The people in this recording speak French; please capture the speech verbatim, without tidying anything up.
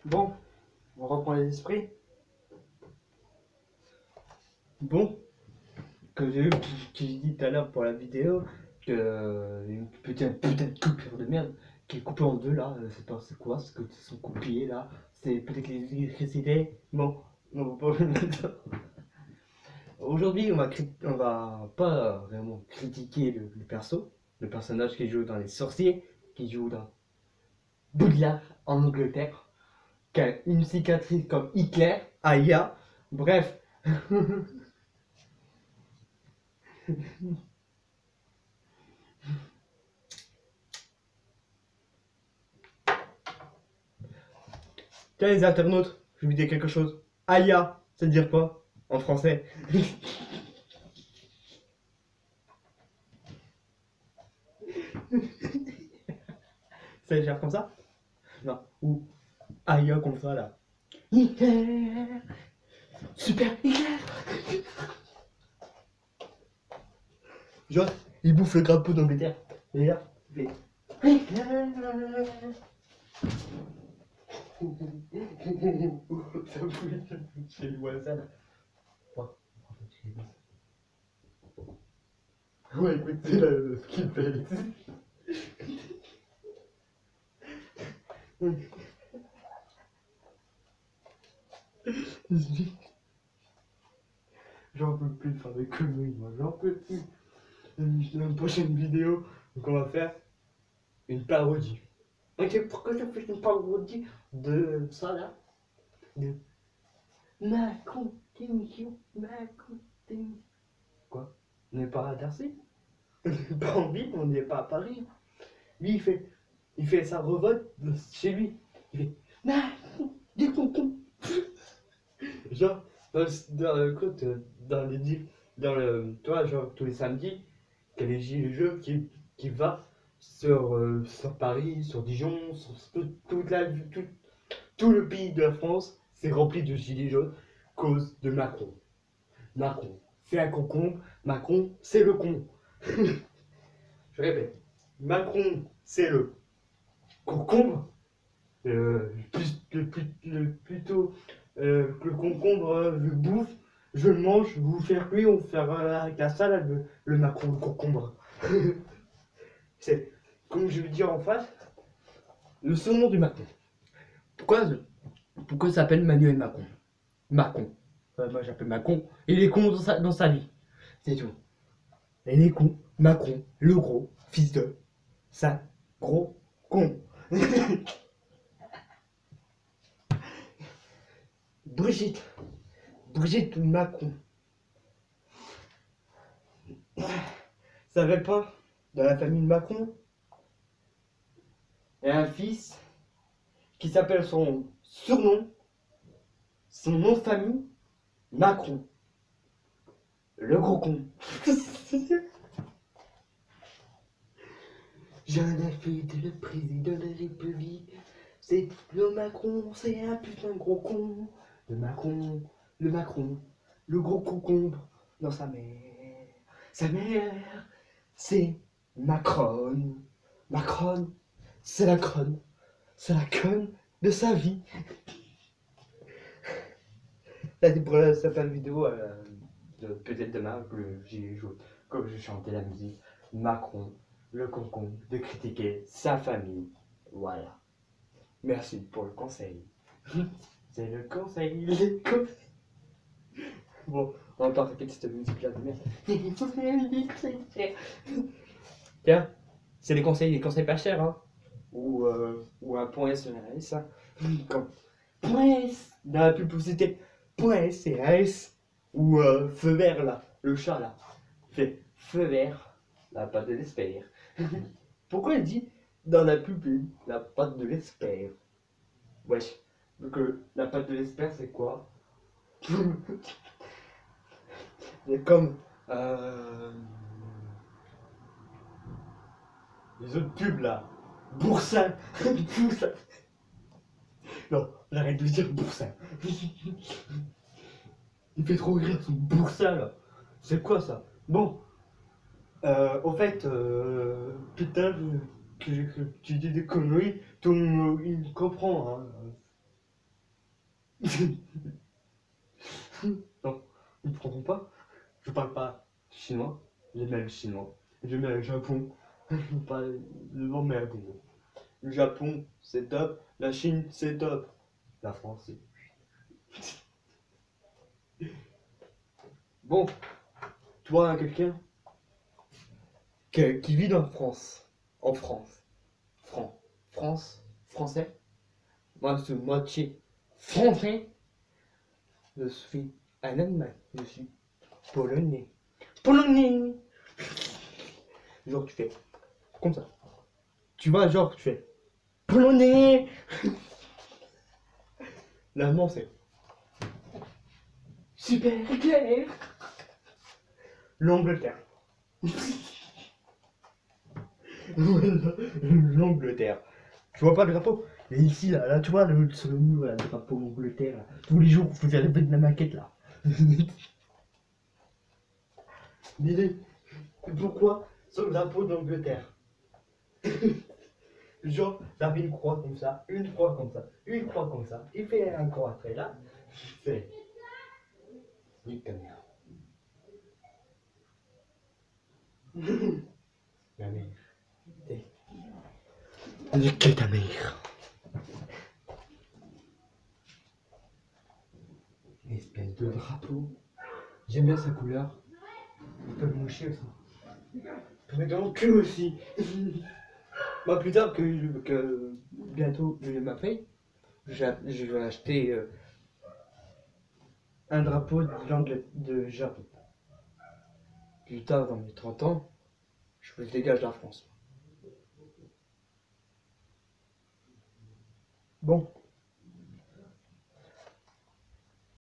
Bon, on reprend les esprits. Bon, comme j'ai eu, que j'ai dit tout à l'heure pour la vidéo, que euh, une petite, putain de coupure de merde qui est coupée en deux là, euh, c'est pas c'est quoi, ce que sont coupés là, c'est peut-être l'électricité. Bon, on va pas le mettre. Aujourd'hui, on va, cri- on va pas vraiment critiquer le, le perso, le personnage qui joue dans Les Sorciers, qui joue dans Baudelaire en Angleterre, qui a une cicatrice comme Hitler, Aya, bref. Tiens les internautes, je vais vous dire quelque chose. Aya, ça veut dire quoi en français? Ça veut dire comme ça? Non. Ou Aya comme ça là. Hitler, super Hitler. Genre, il bouffe le grappot d'Angleterre. Et là, il fait Hitler. Ça fout chez les voisins là. Ouais, écoute, c'est là ce qu'il fait. J'en peux plus de faire des conneries, moi, j'en peux plus. Dans la prochaine vidéo, donc on va faire une parodie. Ok, pourquoi je fais une parodie de ça là? De Macron, démission, Macron, démission. Quoi? On n'est pas à Darcy? On n'est pas en ville, on n'est pas à Paris. Lui, il fait, il fait sa revolte de chez lui. Il fait Macron, des concons. Genre, dans le, dans le, écoute, dans les di- dans le, toi, genre tous les samedis, il y a les gilets jaunes qui, qui va sur, euh, sur Paris, sur Dijon, sur tout, toute la, tout, tout le pays de la France, c'est rempli de gilets jaunes cause de Macron. Macron, c'est un concombre, Macron, c'est le con. Je répète, Macron, c'est le concombre, euh, plus, le, plus, le, plutôt euh, que le concombre, euh, je bouffe, je le mange, vous faire cuire, on faire euh, avec la salade, le, le Macron, le concombre. C'est, comme je vais dire en face, le surnom du Macron. Pourquoi, pourquoi ça s'appelle Manuel Macron? Macron. Euh, moi j'appelle Macron. Il est con dans sa, dans sa vie. C'est tout. Il est con. Macron, le gros fils de ça gros con. Brigitte. Brigitte Macron. Savait pas, dans la famille de Macron, il y a un fils qui s'appelle son surnom, son nom de famille, Macron. Le gros con. J'ai un affaire de le président de la République. C'est le Macron, c'est un putain de gros con. Le Macron, le Macron, le gros concombre dans sa mère. Sa mère, c'est Macron. Macron, c'est la conne. C'est la conne de sa vie. Là, c'est pour certaines vidéos, euh, de, peut-être demain, que j'ai joué, comme je chantais la musique, Macron, le concombre, de critiquer sa famille. Voilà. Merci pour le conseil. C'est le conseil, le conseil. Bon, on va pas répéter cette musique-là de merde. Tiens, c'est les conseils, les conseils pas chers, hein. Ou, euh, ou un point S R S, hein. Comme point S dans la publicité. Point S R S. Ou euh, feu vert là, le chat là. Fait feu vert, la patte de l'espère. Pourquoi il dit dans la pub la patte de l'espère? Wesh, donc euh, la patte de l'espère c'est quoi? C'est comme euh, les autres pubs là. Boursin. Boursin. Non, j'arrête de dire boursin. Il fait trop rire son boursin là. C'est quoi ça? Bon, euh, au fait, euh, putain, que, que, que tu dis des conneries, tout le monde il comprend. Hein. Non, ils ne prendront pas. Je parle pas chinois, j'aime bien le chinois. J'aime bien le Japon. Pas le vent, mais bon. Le Japon, c'est top. La Chine, c'est top. La France, c'est. Bon, toi, quelqu'un qui, qui vit en France. En France. Fran. France. Français. Moi, je suis moitié français. Je suis un Allemand. Je suis polonais. Polonais. Genre, tu fais comme ça. Tu vois, genre, tu fais polonais. L'allemand, c'est super clair. L'Angleterre. L'Angleterre. Tu vois pas le drapeau? Mais ici, là, là, tu vois, le, sur le mur, là, le drapeau Angleterre, là. Tous les jours, il faut faire de la maquette, là. Dis-le, pourquoi sur le drapeau d'Angleterre? Genre, t'as fait une croix comme ça, une croix comme ça, une croix comme ça. Il fait un croix après, là. C'est. Nique ta mère. Ma mère. Nique ta mère. Espèce de drapeau. J'aime bien sa couleur. On peut le moucher aussi. On peut mettre dans le cul aussi. Moi, plus tard que, que bientôt je m'appelle, je vais acheter euh, un drapeau de l'Angle de Japon. Plus tard, dans mes trente ans, je me dégage de la France. Bon.